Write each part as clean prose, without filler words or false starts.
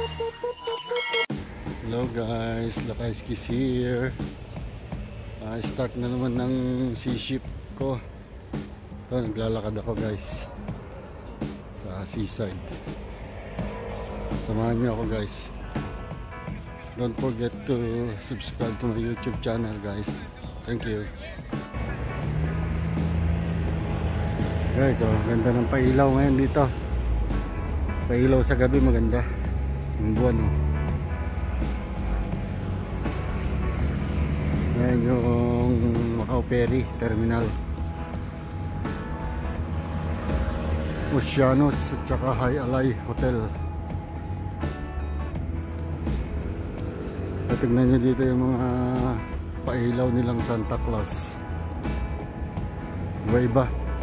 Hello guys, Lakayskis here. Start na naman ng sea ship ko. So, naglalakad ako guys sa seaside. Samahan niyo ako guys. Don't forget to subscribe to my YouTube channel guys. Thank you. Guys, ganda ng pailaw ngayon dito. Pailaw sa gabi, maganda yung buwan Yan yung Macau Ferry Terminal, Oceanos at saka High Alay Hotel. Tignan nyo dito yung mga pailaw nilang Santa Claus. Iba-iba.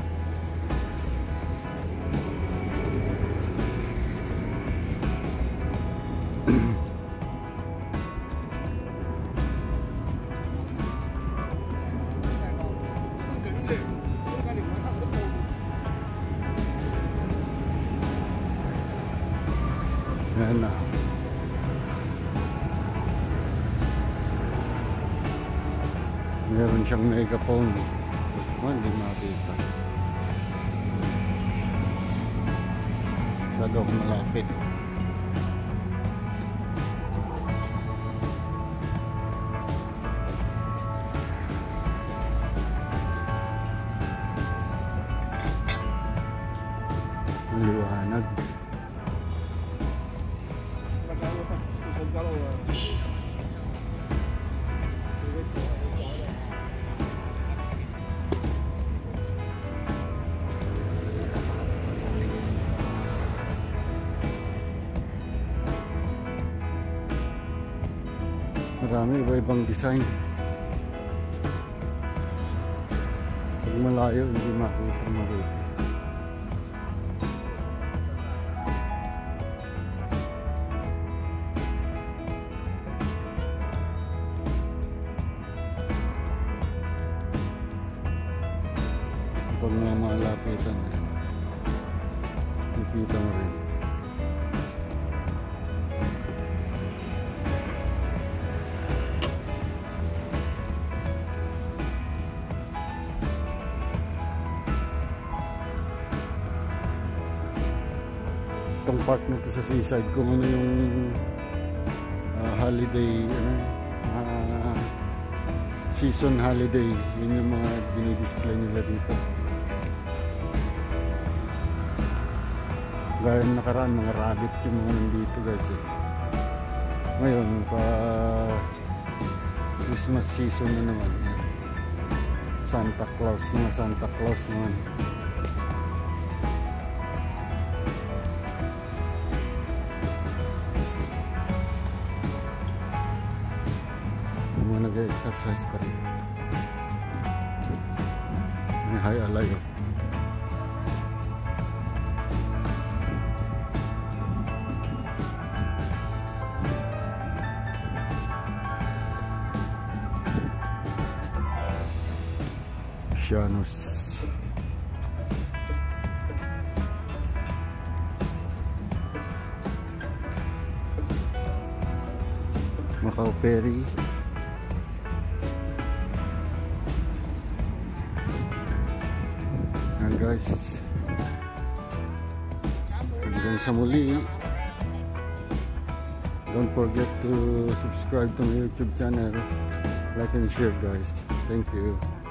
Yan na. Meron siyang megaphone. Hindi makita. Masyado akong malapit. Liwanag. Marami iba-ibang design. Pag malayo hindi makita mabuti. Pag malapitan nakikita mo rin. Itong park na ito sa seaside kung ano yung holiday season holiday, yun yung mga dinidisplay nila dito. Gaya nakaraan mga rabbit yung mga nandito guys Ngayon pa Christmas season na naman Santa Claus, mga Santa Claus naman. Nag-exercise pa rin. May High Alay Oceanos. Macau Ferry. Guys, hanggang sa muli. Don't forget to subscribe to my YouTube channel, like and share guys. Thank you.